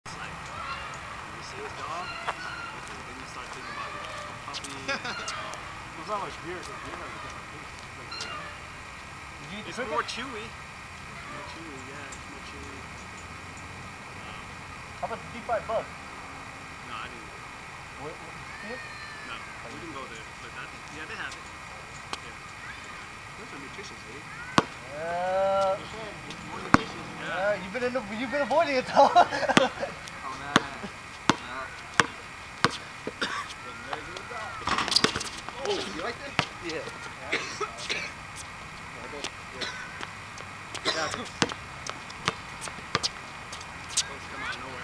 It's like, when you say it's dog, okay, then you start thinking about like a puppy. It's not like beer, because beer has a different taste. Like, did you eat the It's cricket? more chewy. More chewy, yeah, it's more chewy. How about the deep fried bug? No, I didn't. What, did you see it? No, we didn't go there. But I think, yeah, they have it. Yeah. Those are nutritious, eh? More nutritious. Yeah. You've been avoiding it though. Oh, man. Oh, you like that? Yeah. Yeah. Those come out of nowhere.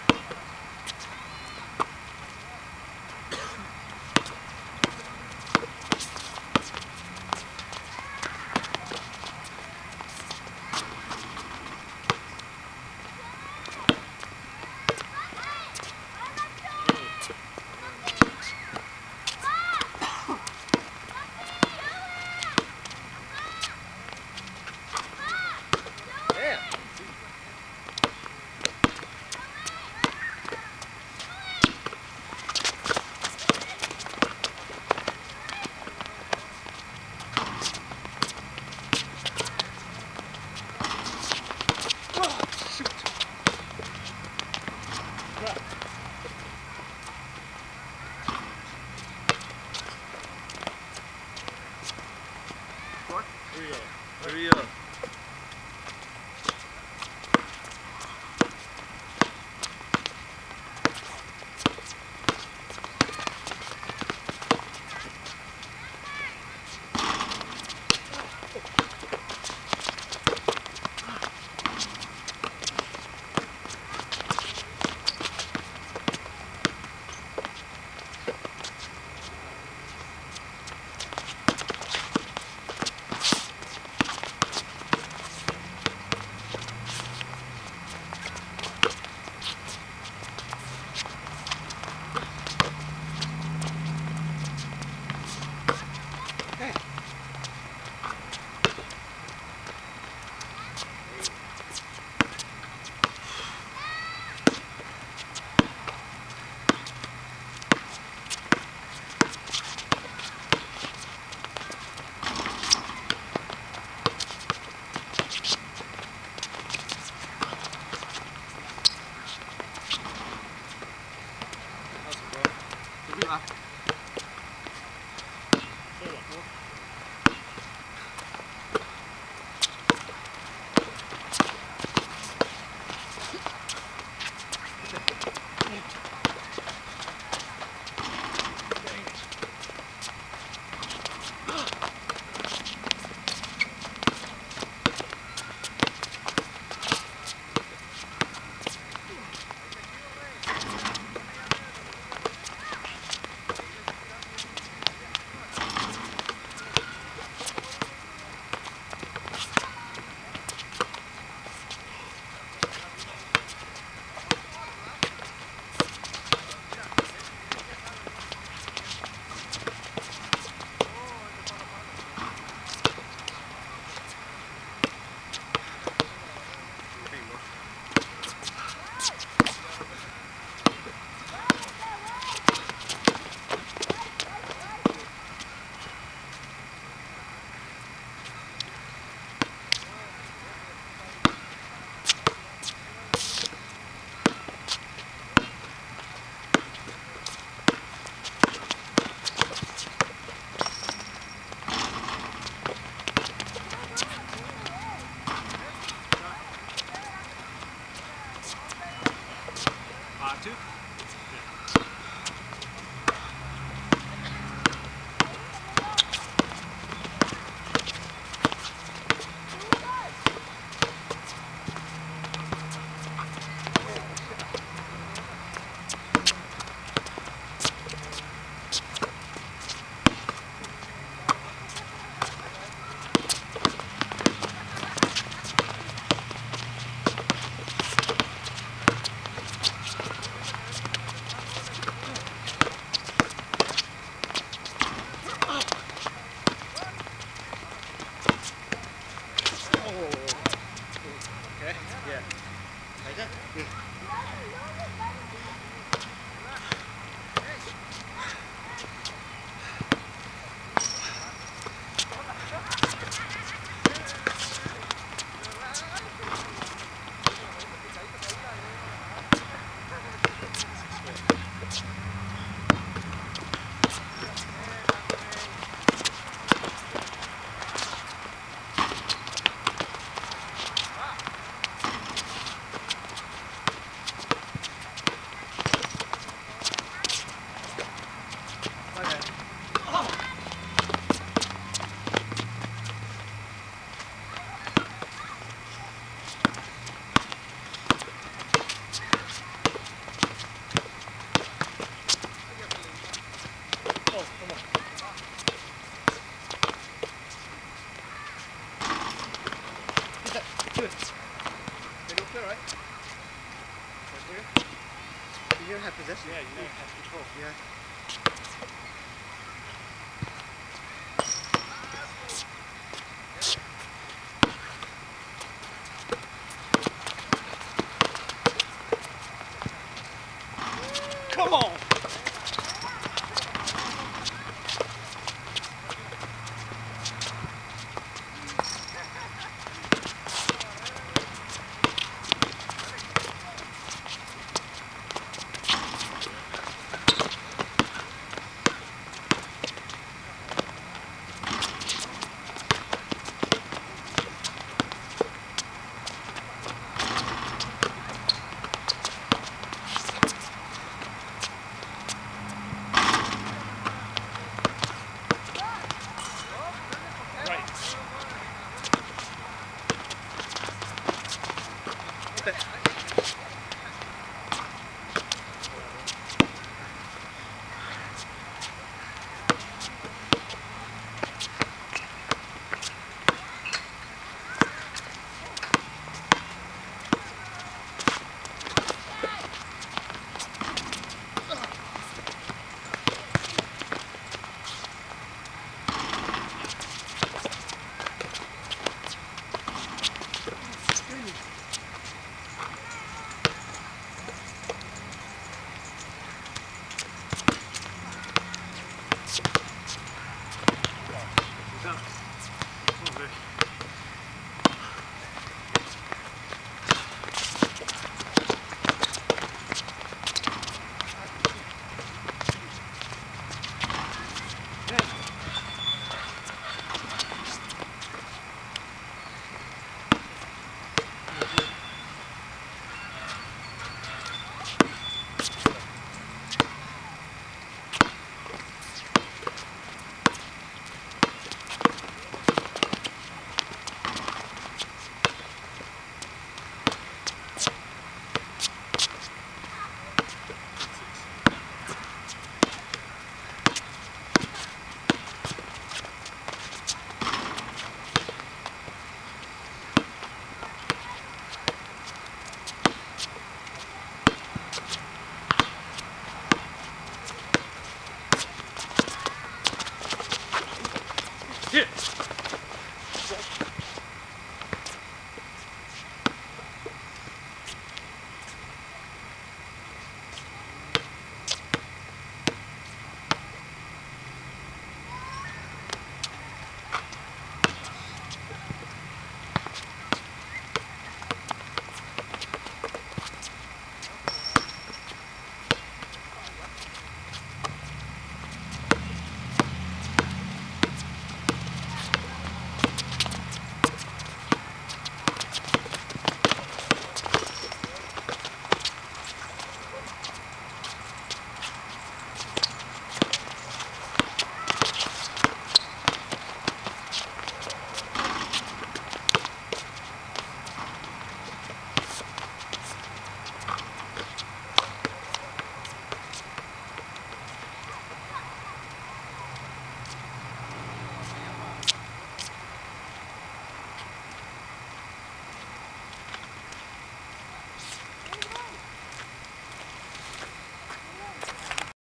Here we go. Two? You never have possession. Yeah, you never have control. Yeah. Come on!